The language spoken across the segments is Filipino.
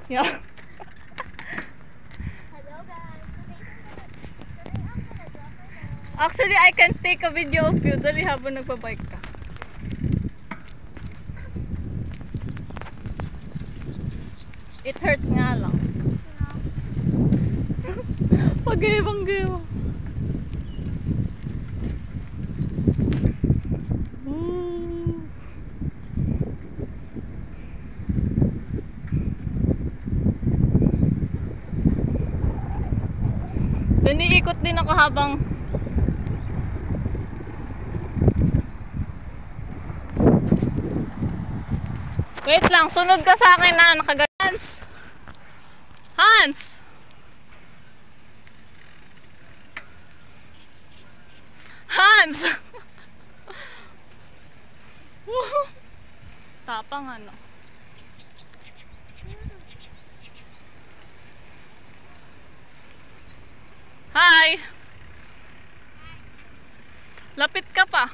Yeah. Hello guys. Actually, I can take a video of you. Dali habang nagbabike ka. It hurts nga lang. Pag-ibang-ibang. Doon iikot din ako habang wait lang, sunod ka sa akin na nakagans. Hans! Hans! Tapang ano. Hi! Lapit ka pa.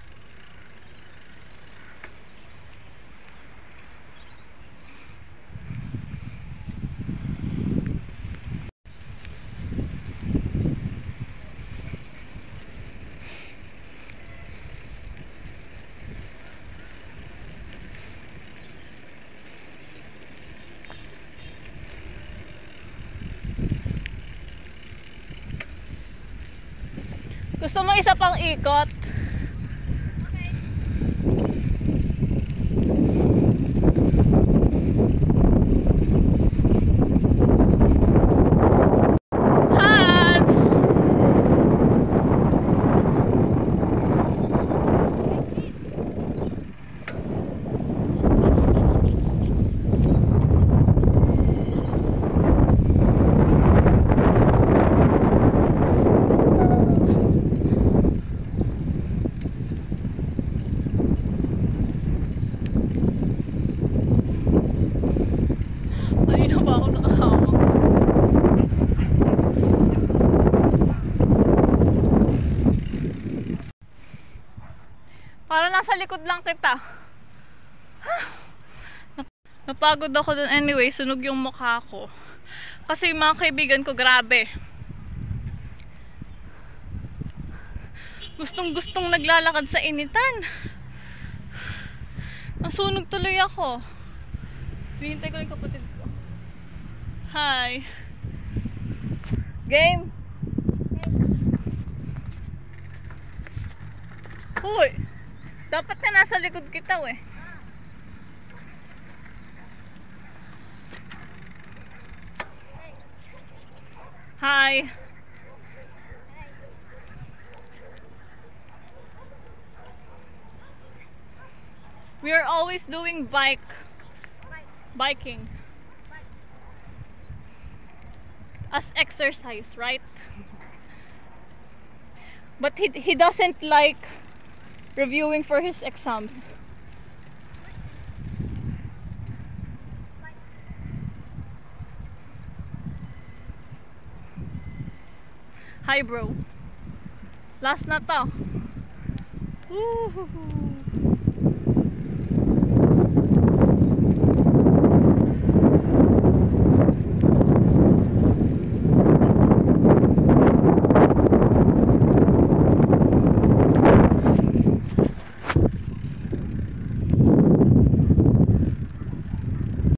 Gusto mo isa pang ikot? Okay. Hans! Ayun na ba ako nakahawak? Para nasa likod lang kita. Napagod ako dun anyway, sunog yung mukha ko. Kasi yung mga kaibigan ko, grabe. Gustong-gustong naglalakad sa initan. Nasunog tuloy ako. Hinihintay ko yung kapatid ko. Hi. Game? Hoy! Dapat na nasa likod kita eh. Hi. We are always doing biking. As exercise, right? But he doesn't like reviewing for his exams. Hi bro. Last na to. Woohoo.